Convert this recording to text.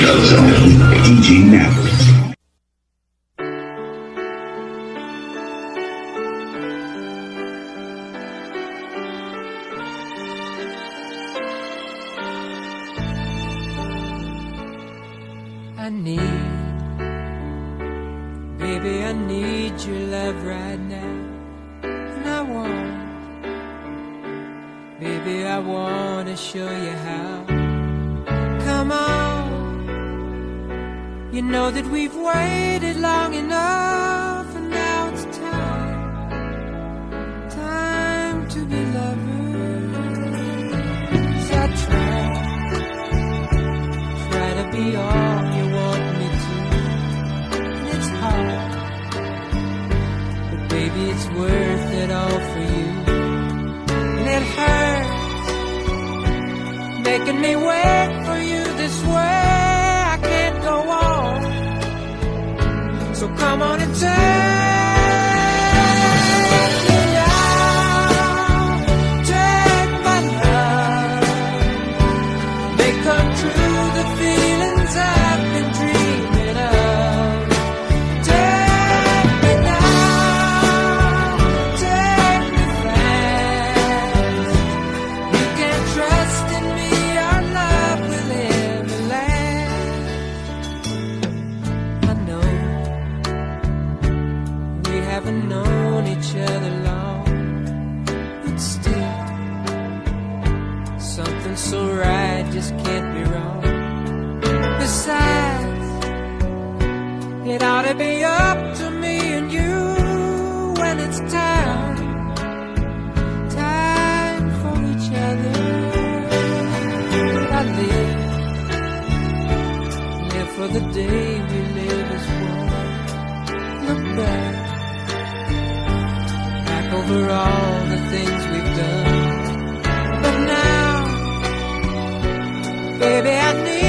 DJ Maverick. Baby, I need your love right now. And baby, I want to show you how. Come on. You know that we've waited long enough, and now it's time to be lovers. I try to be all you want me to. It's hard, but baby, it's worth it all for you. And it hurts making me wait for you this way. I can't go on, so come on and take me now. Take my love, make come true the feelings I've been dreaming of. Haven't known each other long, but still something so right just can't be wrong. Besides, it ought to be up to me and you when it's time for each other. I live for the day we live as one. Look back over all the things we've done, but now, baby, I need